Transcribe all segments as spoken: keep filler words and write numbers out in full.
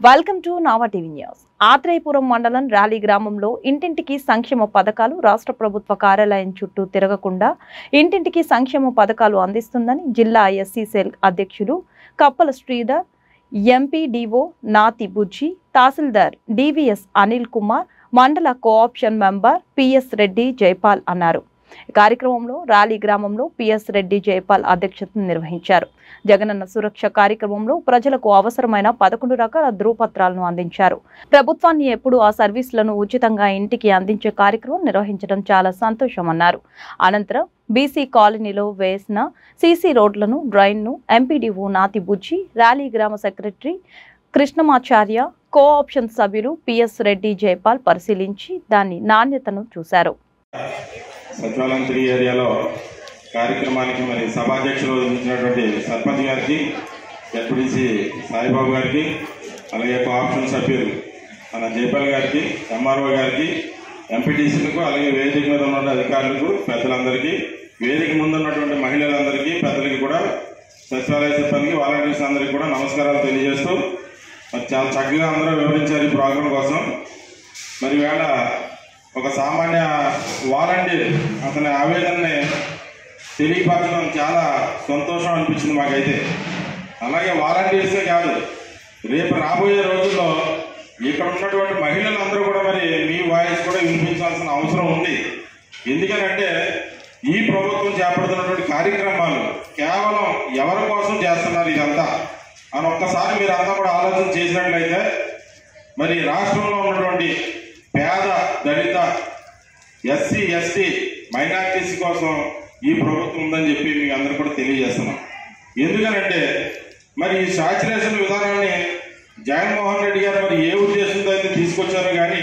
Welcome to Nava TV news. Atreyapuram మండలం ర్యాలీ గ్రామంలో ఇంటింటికి సంక్షేమ పథకాలు రాష్ట్ర ప్రభుత్వ కార్యాలయం చుట్టూ తిరగకుండా ఇంటింటికి సంక్షేమ పథకాలు అందిస్తుందని జిల్లా ఎస్సీ సెల్ అధ్యక్షులు కప్పల శ్రీధర్, ఎంపీడీఓ నాతి బుజ్జి, తహసీల్దార్ డివిఎస్ అనిల్ కుమార్, మండల co-option member PS Reddy Jaipal అన్నారు. కార్యక్రమంలో ర్యాలీ గ్రామంలో పిఎస్ రెడ్డి జైపాల్ అధ్యక్షతను నిర్వహించారు. జగనన్న సురక్ష కార్యక్రమంలో ప్రజలకు అవసరమైన పదకొండు రకాల ధృవపత్రాలను అందించారు. ప్రభుత్వాన్ని ఎప్పుడు ఆ సర్వీసులను ఉచితంగా ఇంటికి అందించే కార్యక్రమం నిర్వహించడం చాలా సంతోషమన్నారు. అనంతరం బీసీ కాలనీలో వేసిన సీసీ రోడ్లను, డ్రైన్ను ఎంపీడీఓ నాతి బుజ్జి, ర్యాలీ గ్రామ సెక్రటరీ కృష్ణమాచార్య, కోఆప్షన్ సభ్యులు పిఎస్ రెడ్డి జైపాల్ పరిశీలించి దాని నాణ్యతను చూశారు. సచివాలయం త్రీ ఏరియాలో కార్యక్రమానికి మరి సభాధ్యక్షులు వహించినటువంటి సర్పంచ్ గారికి, ఎస్పీడీసీ సాయిబాబు గారికి, అలాగే కోఆప్షన్ సభ్యులు మన జైపాల్ గారికి, ఎంఆర్ఓ గారికి, ఎంపీటీసీలకు, అలాగే వేదిక మీద ఉన్న అధికారులకు, పెద్దలందరికీ, వేదిక ముందు ఉన్నటువంటి మహిళలందరికీ, పెద్దలకి కూడా, సచివాలయ సిబ్బందికి, వాలంటీర్స్ అందరికీ కూడా నమస్కారాలు తెలియజేస్తూ మరి చాలా చక్కగా అందరూ వివరించారు ఈ ప్రోగ్రాం కోసం. మరి వేళ ఒక సామాన్య వాలంటీర్ అతని ఆవేదనని తెలియపరచడం చాలా సంతోషం అనిపించింది మాకైతే. అలాగే వాలంటీర్సే కాదు, రేపు రాబోయే రోజుల్లో ఇక్కడ ఉన్నటువంటి మహిళలందరూ కూడా మరి మీ వాయిస్ కూడా వినిపించాల్సిన అవసరం ఉంది. ఎందుకనంటే ఈ ప్రభుత్వం చేపడుతున్నటువంటి కార్యక్రమాలు కేవలం ఎవరి కోసం చేస్తున్నారు ఇదంతా అని ఒక్కసారి మీరు అంతా కూడా ఆలోచన చేసినట్లయితే మరి రాష్ట్రంలో ఉన్నటువంటి పేద, దళిత, ఎస్సీ, ఎస్టీ, మైనారిటీస్ కోసం ఈ ప్రభుత్వం ఉందని చెప్పి మీకు అందరూ కూడా తెలియజేస్తున్నాం. ఎందుకనంటే మరి ఈ సాచురేషన్ విధానాన్ని జగన్మోహన్ రెడ్డి గారు మరి ఏ ఉద్దేశంతో అయితే తీసుకొచ్చారో కానీ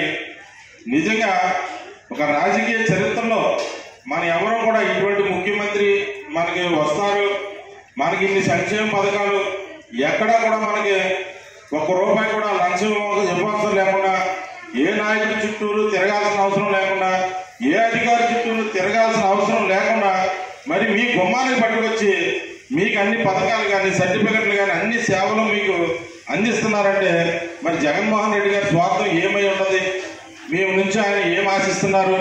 నిజంగా ఒక రాజకీయ చరిత్రలో మన ఎవరో కూడా ఇటువంటి ముఖ్యమంత్రి మనకి వస్తారు, మనకి ఇన్ని సంక్షేమ పథకాలు ఎక్కడా కూడా మనకి ఒక్క రూపాయి కూడా లంచం ఇవ్వాల్సిన లేకుండా, ఏ నాయకుడి చుట్టూరు తిరగాల్సిన అవసరం లేకుండా, ఏ అధికారి చుట్టూరు తిరగాల్సిన అవసరం లేకుండా మరి మీ గుమ్మానికి పట్టుకొచ్చి మీకు అన్ని పథకాలు కానీ, సర్టిఫికెట్లు కానీ, అన్ని సేవలు మీకు అందిస్తున్నారంటే మరి జగన్మోహన్ రెడ్డి గారి స్వార్థం ఏమై ఉన్నది? మేము నుంచి ఆయన ఏం ఆశిస్తున్నారు?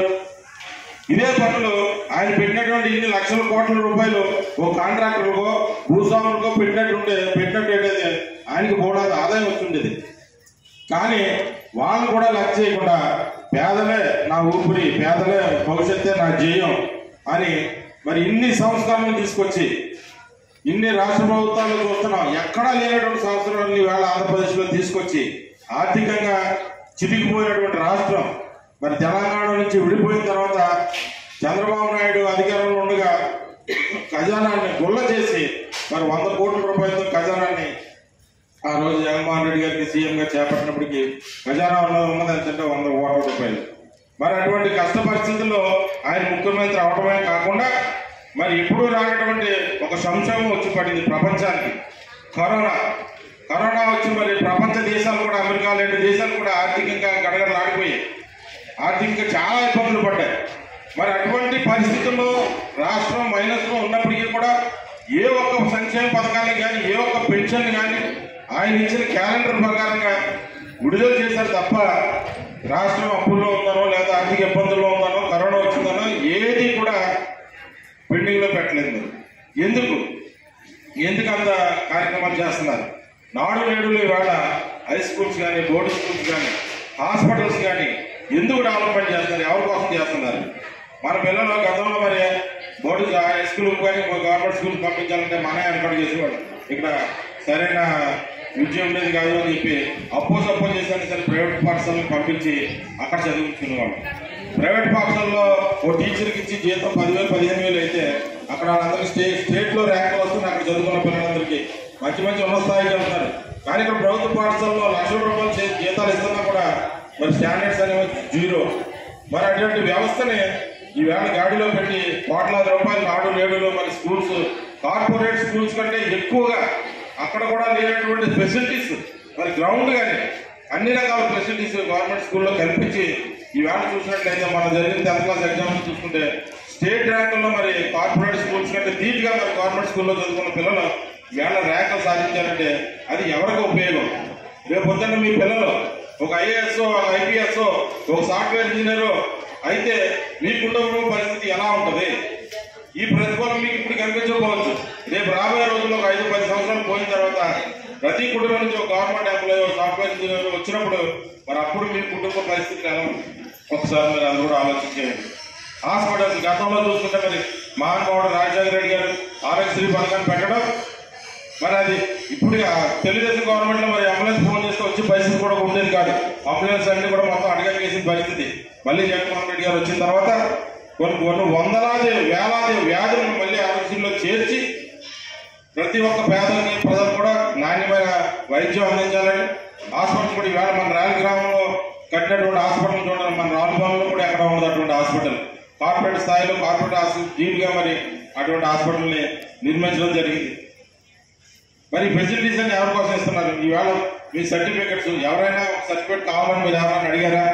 ఇదే పనులు ఆయన పెట్టినటువంటి ఇన్ని లక్షల కోట్ల రూపాయలు ఓ కాంట్రాక్టర్కో, భూస్వాములకో పెట్టినట్టుంటే పెట్టినట్టు ఆయనకి కూడా ఆదాయం వచ్చిండేది. కానీ వాళ్ళు కూడా లెక్క చేయకుండా పేదలే నా ఊపిరి, పేదలే భవిష్యత్తే నా జయం అని మరి ఇన్ని సంస్కరణలు తీసుకొచ్చి ఇన్ని రాష్ట్ర ప్రభుత్వాలు చూస్తున్నాం, ఎక్కడా లేనటువంటి సంవత్సరాన్ని వేళ ఆంధ్రప్రదేశ్లో తీసుకొచ్చి ఆర్థికంగా చితికిపోయినటువంటి రాష్ట్రం మరి తెలంగాణ నుంచి విడిపోయిన తర్వాత చంద్రబాబు నాయుడు అధికారంలో ఉండగా ఖజానాన్ని గుల్ల చేసి మరి వంద కోట్ల రూపాయలతో ఖజానాన్ని ఆ రోజు జగన్మోహన్ రెడ్డి గారికి సీఎంగా చేపట్టినప్పటికీ ఖజానా ఉన్నది ఎంతంటే వంద కోట్ల రూపాయలు. మరి అటువంటి కష్ట పరిస్థితుల్లో ఆయన ముఖ్యమంత్రి అవడమే కాకుండా మరి ఇప్పుడు రానటువంటి ఒక సంక్షోభం వచ్చి పడింది ప్రపంచానికి, కరోనా. కరోనా వచ్చి మరి ప్రపంచ దేశాలు కూడా, అమెరికా లాంటి దేశాలు కూడా ఆర్థికంగా గడగడలాడిపోయాయి, ఆర్థికంగా చాలా ఇబ్బందులు పడ్డాయి. మరి అటువంటి పరిస్థితుల్లో రాష్ట్రం మైనస్లో ఉన్నప్పటికీ కూడా ఏ ఒక్క సంక్షేమ పథకాన్ని కానీ, ఏ ఒక్క పెన్షన్ కానీ ఆయన ఇచ్చిన క్యాలెండర్ ప్రకారంగా విడుదల చేశారు తప్ప రాష్ట్రం అప్పుల్లో ఉందనో లేదా ఆర్థిక ఇబ్బందుల్లో ఉందనో, కరోనా వచ్చిందనో ఏది కూడా పెండింగ్లో పెట్టలేదు. ఎందుకు ఎందుకు అంత కార్యక్రమాలు చేస్తున్నారు? నాడు నేడులు ఇవాళ హై స్కూల్స్ కానీ, బోర్డు స్కూల్స్ కానీ, హాస్పిటల్స్ కానీ ఎందుకు డెవలప్మెంట్ చేస్తున్నారు? ఎవరి కోసం చేస్తున్నారు? మన పిల్లలు గతంలో మరి బోర్డు హై స్కూల్కి కానీ గవర్నమెంట్ స్కూల్కి పంపించాలంటే మనమే ఏర్పాటు చేసేవాడు. ఇక్కడ సరైన విద్య ఉండేది కాదు అని చెప్పి అప్పో సప్పో చేశాను సరే ప్రైవేట్ పాఠశాలకు పంపించి అక్కడ చదివించుకునేవాడు. ప్రైవేట్ పాఠశాలలో ఓ టీచర్కి ఇచ్చి జీతం పదివేలు పదిహేను వేలు అయితే అక్కడ వాళ్ళందరికీ స్టే స్టేట్లో ర్యాంకులు వస్తుంది. అక్కడ చదువుకున్న పిల్లలందరికీ మంచి మంచి ఉన్నత స్థాయికి వెళ్తున్నారు. కానీ ఇక్కడ ప్రభుత్వ పాఠశాలలో లక్షల రూపాయలు జీతాలు ఇస్తున్నా కూడా మరి స్టాండర్డ్స్ అనేవి జీరో. మరి అటువంటి వ్యవస్థని ఈవేళ గాడిలో పెట్టి కోట్లాది రూపాయలు నాడు నేడులో మరి స్కూల్స్, కార్పొరేట్ స్కూల్స్ కంటే ఎక్కువగా అక్కడ కూడా లేనటువంటి ఫెసిలిటీస్, మరి గ్రౌండ్ కానీ అన్ని రకాల ఫెసిలిటీస్ గవర్నమెంట్ స్కూల్లో కల్పించి ఈవేళ చూసినట్లయితే మనం జరిగిన టెన్త్ క్లాస్ ఎగ్జామ్స్ చూసుకుంటే స్టేట్ ర్యాంకుల్లో మరి కార్పొరేట్ స్కూల్స్ కంటే ధీటుగా మరి గవర్నమెంట్ స్కూల్లో చదువుకున్న పిల్లలు ఈవేళ ర్యాంకులు సాధించారంటే అది ఎవరికి ఉపయోగం? రేపు పొద్దున్న మీ పిల్లలు ఒక ఐఏఎస్ ఒక ఐపీఎస్ ఒక సాఫ్ట్వేర్ ఇంజనీర్ అయితే మీ కుటుంబం పరిస్థితి ఎలా ఉంటుంది? ఈ ప్రతిఫలం మీకు ఇప్పుడు కనిపించకపోవచ్చు. రేపు రాబోయే రోజుల్లో ఒక ఐదు పది సంవత్సరాలు పోయిన తర్వాత ప్రతి కుటుంబం నుంచి ఒక గవర్నమెంట్ ఎంప్లాయీ సాఫ్ట్వేర్ ఇంజనీర్ వచ్చినప్పుడు మరి అప్పుడు మీ కుటుంబ పరిస్థితి ఎలా ఉంటుంది? ఒకసారి మీరు అది కూడా ఆలోచించేయండి. హాస్పిటల్స్ గతంలో చూసుకుంటే మరి మహానుభావుడు రాజశేఖర రెడ్డి గారు ఆరోగ్యశ్రీ పథకాన్ని పెట్టడం, మరి అది ఇప్పుడు తెలుగుదేశం గవర్నమెంట్ లో మరి అంబులెన్స్ ఫోన్ చేస్తే వచ్చే పరిస్థితి కూడా ఉండేది కాదు. అంబులెన్స్ అన్ని కూడా మొత్తం అడిగా చేసిన పరిస్థితి. మళ్ళీ జగన్మోహన్ రెడ్డి గారు వచ్చిన తర్వాత కొన్ని కొన్ని వందలాది వేలాది వ్యాధులను మళ్ళీ ఆరోగ్యంలో చేర్చి ప్రతి ఒక్క పేదలకి ప్రజలు కూడా నాణ్యమైన వైద్యం అందించాలని హాస్పిటల్ కూడా ఈవేళ మన రాయల గ్రామంలో కట్టినటువంటి హాస్పిటల్ చూడాలి. మన రాజభవన్లో కూడా ఎక్కడ ఉండదు అటువంటి హాస్పిటల్. కార్పొరేట్ స్థాయిలో కార్పొరేట్ హాస్పిటల్ దీటుగా మరి అటువంటి హాస్పిటల్ని నిర్మించడం జరిగింది. మరి ఫెసిలిటీస్ అన్ని ఎవరి కోసం ఇస్తున్నారు? ఈవేళ మీ సర్టిఫికెట్స్ ఎవరైనా సర్టిఫికేట్ కావాలని మీరు ఎవరైనా అడిగారా?